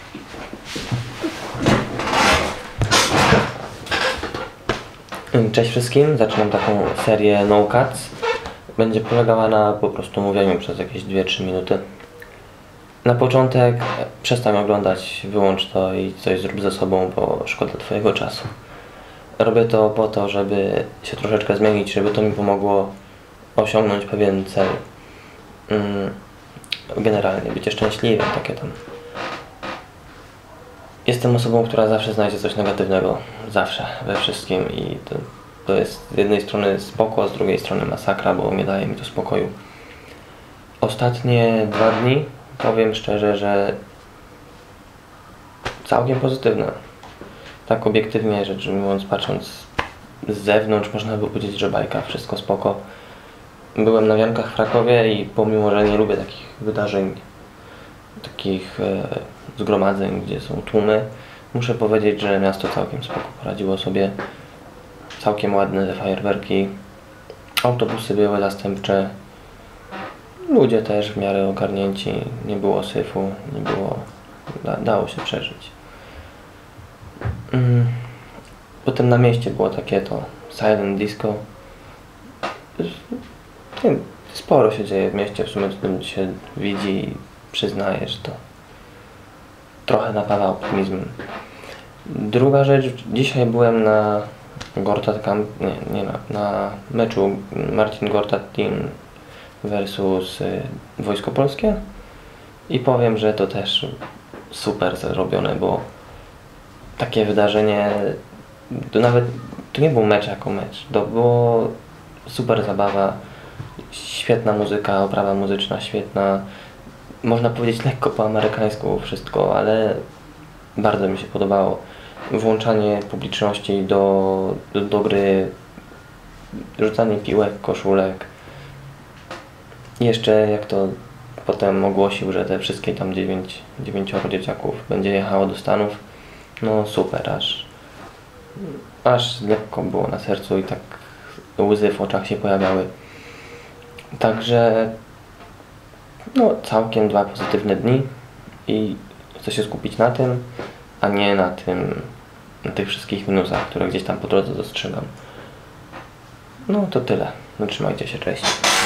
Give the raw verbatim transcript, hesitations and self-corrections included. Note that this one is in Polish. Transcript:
Cześć wszystkim, zaczynam taką serię No Cuts. Będzie polegała na po prostu mówieniu przez jakieś dwie trzy minuty. Na początek przestań oglądać, wyłącz to i coś zrób ze sobą, bo szkoda twojego czasu. Robię to po to, żeby się troszeczkę zmienić, żeby to mi pomogło osiągnąć pewien cel. Generalnie bycie szczęśliwym, takie tam. Jestem osobą, która zawsze znajdzie coś negatywnego. Zawsze, we wszystkim i to, to jest z jednej strony spoko, z drugiej strony masakra, bo nie daje mi to spokoju. Ostatnie dwa dni, powiem szczerze, że całkiem pozytywne. Tak obiektywnie rzecz ujmując, patrząc z zewnątrz, można by powiedzieć, że bajka, wszystko spoko. Byłem na wiankach w Krakowie i pomimo, że nie lubię takich wydarzeń, takich e, zgromadzeń, gdzie są tłumy, muszę powiedzieć, że miasto całkiem spoko poradziło sobie. Całkiem ładne te fajerwerki, autobusy były zastępcze, ludzie też w miarę ogarnięci, nie było syfu, nie było, da, dało się przeżyć. Mm. Potem na mieście było takie to silent disco. Sporo się dzieje w mieście, w sumie to się widzi i przyznaje, że to trochę napawa optymizmem. Druga rzecz, dzisiaj byłem na Gortat Camp, nie, nie na, na meczu Marcin Gortat Team versus y, Wojsko Polskie i powiem, że to też super zrobione, bo takie wydarzenie, to nawet to nie był mecz jako mecz, to było super zabawa, świetna muzyka, oprawa muzyczna świetna, można powiedzieć lekko po amerykańsku wszystko, ale bardzo mi się podobało. Włączanie publiczności do, do, do gry, rzucanie piłek, koszulek. Jeszcze jak to potem ogłosił, że te wszystkie tam dziewięć, dziewięcioro dzieciaków będzie jechało do Stanów, no super, aż, aż lekko było na sercu i tak łzy w oczach się pojawiały. Także no całkiem dwa pozytywne dni i chcę się skupić na tym, a nie na tym, na tych wszystkich minusach, które gdzieś tam po drodze dostrzegam. No to tyle. No trzymajcie się, cześć.